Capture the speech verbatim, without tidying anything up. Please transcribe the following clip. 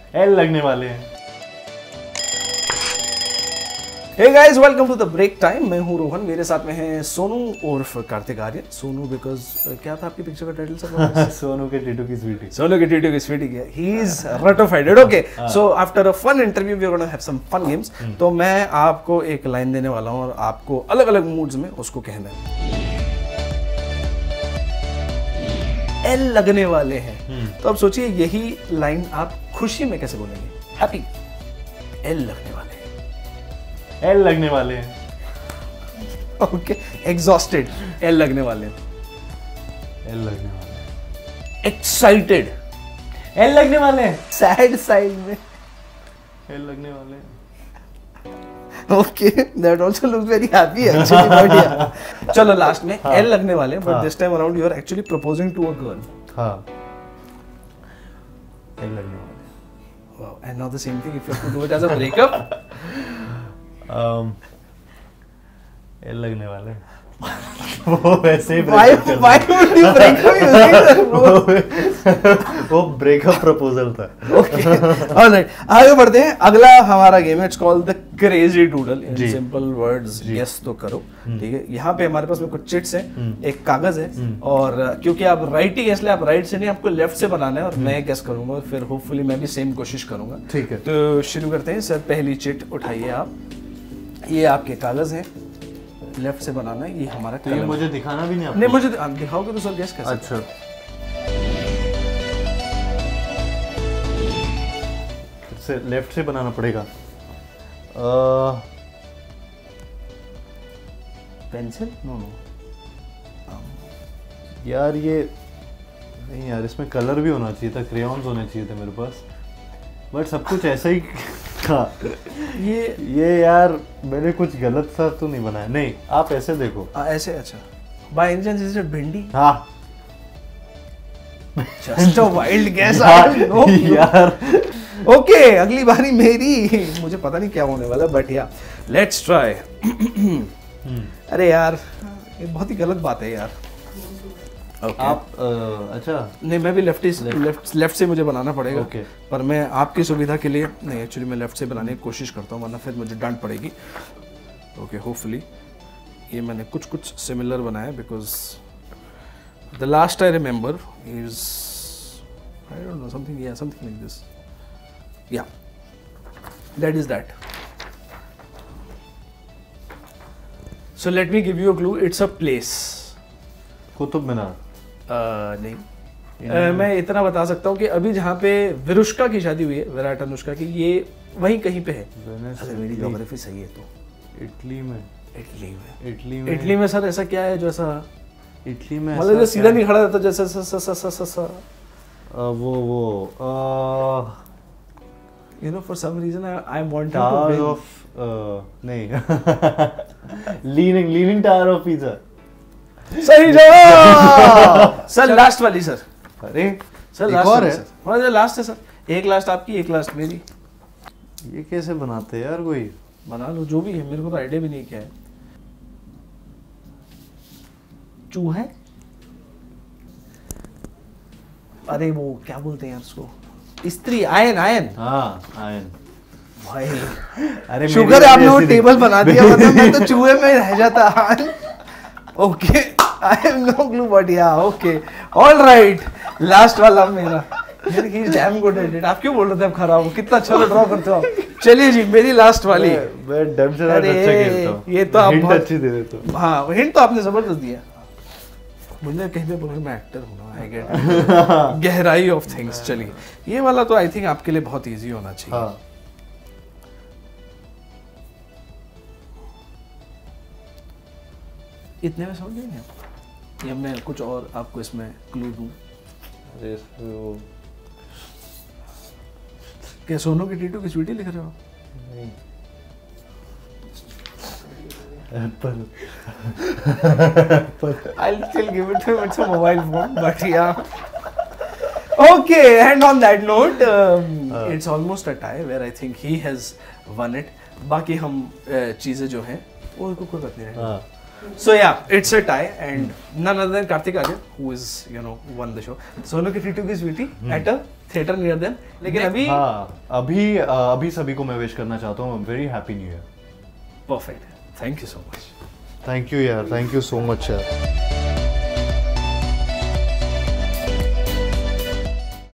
L लगने वाले हैं। Hey guys, welcome to the break time. मैं हूँ रोहन, मेरे साथ में हैं सोनू उर्फ कार्तिक आर्यन। सोनू बिकॉज क्या था आपकी पिक्चर का टाइटल सब? सोनू के टीटू की स्वीटी। सोनू के टीटू की स्वीटी है। He is ratified. Okay. So after a fun interview, we are going to have some fun games. तो मैं आपको एक लाइन देने वाला हूँ और आपको अलग अलग मूड्स में उसको कहना है। एल लगने वाले हैं। तो अब सोचिए यही लाइन आप खुशी में कैसे बोलेंगे? हैप्पी। एल लगने वाले हैं। एल लगने वाले हैं। ओके। एग्जॉस्टेड। एल लगने वाले हैं। एल लगने वाले हैं। एक्साइटेड। एल लगने वाले हैं। सैड साइड में एल लगने वाले हैं। Okay, that also looks very happy actually, बढ़िया। चलो लास्ट में एल लगने वाले हैं, but this time around you are actually proposing to a girl. हाँ, एल लगने वाले हैं। Wow, and now the same thing if you have to do it as a breakup. Um, L लगने वाले वो वैसे ही why why would you break up using that? वो ब्रेकअप प्रपोजल था। ओके, ऑलराइट, आगे बढ़ते हैं। अगला हमारा गेम है, it's called the crazy doodle. In simple words guess तो करो, ठीक है? यहाँ पे हमारे पास में कुछ चिट्स हैं, एक कागज है, और क्योंकि आप राइट ही इसलिए आप राइट से नहीं, आपको लेफ्ट से बनाना है, और मैं गेस करूंगा और फिर होपफुली मैं भी सेम कोशिश करूंगा। ठीक है, तो शुरू करते हैं। सर पहली चिट उठाइए आप। ये आपके कागज हैं, लेफ्ट से बनाना है। ये हमारा तो ये मुझे दिखाना भी नहीं आपको? नहीं, मुझे दिखाओगे तो सर गेस कैसे? अच्छा, फिर से लेफ्ट से बनाना पड़ेगा। पेंसिल? नो नो यार, ये नहीं यार, इसमें कलर भी होना चाहिए था, क्रेयॉन्स होने चाहिए थे मेरे पास, बट सब कुछ ऐसा ही था। ये ये यार मैंने कुछ गलत सा तो नहीं बनाया? नहीं, आप ऐसे देखो। आ, ऐसे? अच्छा, by any chance is it bhindi? हाँ, just a wild guess, I don't know यार। ओके, अगली बारी मेरी। मुझे पता नहीं क्या होने वाला, बट या लेट्स ट्राई। अरे यार, ये बहुत ही गलत बात है यार। Okay. आप आ, अच्छा नहीं, मैं भी लेफ्ट लेफ्ट लेफ्ट से मुझे बनाना पड़ेगा। okay. पर मैं आपकी सुविधा के लिए नहीं, एक्चुअली मैं लेफ्ट से बनाने की कोशिश करता हूँ, वरना फिर मुझे डांट पड़ेगी। ओके, होपफुली ये मैंने कुछ कुछ सिमिलर बनाया, because the last I remember is I don't know something या समथिंग लाइक दिस, या that is that. So let me give you a clue, it's a place. Qutub Minar? Uh, नहीं, uh, मैं इतना बता सकता हूँ कि अभी जहाँ पे विरुष्का की शादी हुई है, विराट अनुष्का की, ये वहीं कहीं पे है। अरे मेरी ज्योग्राफी सही है तो। इटली में? इटली में? इटली में? इटली में सर ऐसा क्या है जो ऐसा इटली में मतलब जो सीधा नहीं खड़ा रहता, जैसे स स स स स वो वो you know for some reason I am wanting tower to of नहीं leaning leaning tower of Pisa. सही जवाब। सर लास्ट वाली सर। अरे सर लास्ट वाली सर, हमारा लास्ट है सर। एक लास्ट आपकी, एक लास्ट मेरी। ये कैसे बनाते हैं यार? कोई बना लो, जो भी है, मेरे को तो आइडिया भी नहीं क्या है। चूहा? अरे वो क्या बोलते हैं यार उसको? स्त्री? आयन? आयन? हाँ, आयन। भाई अरे शुगर है आपने वो टेबल बना दिया, मतलब मैं तो चूहे में रह जाता। Okay, I have no clue, but yeah okay, alright, last वाला मेरा। यार he is damn good at it. आप क्यों बोल रहे थे आप खराब हो? कितना अच्छा ड्रॉ करते हो आप। चलिए जी, मेरी लास्ट वाली। मैं डैम से अच्छा खेलता हूं। ये तो आप हिंट बहुत अच्छी दे देते हो। हाँ, हिंट तो आपने जबरदस्त दिया। मुझे कहीं पे बोल रहे मैं एक्टर हूँ ना, आई गेट गहराई ऑफ थिंग्स। चलिए, ये वाला तो आई थिंक आपके लिए बहुत इजी होना चाहिए। हाँ। इतने में समझ गए आप, या मैं कुछ और आपको इसमें क्लू दूं? अरे इसमें वो क्या सोनू की टीटू की स्वीटी लिख रहे हो? नहीं, apple. I'll still give it to him. It's a mobile phone, but yeah. Okay, and on that note, um, uh, it's almost a tie where I think he has won it. बाकी हम चीजें जो हैं वो कोई बात नहीं है. So yeah, it's a tie, and none other than Kartik Aaryan, who is, you know, won the show. Sonu ki Titu ki sweetie at a theatre near them. लेकिन अभी हाँ अभी अभी सभी को मैं विश करना चाहता हूँ very happy new year. Perfect, thank you so much. Thank you यार, थैंक यू सो मच यार।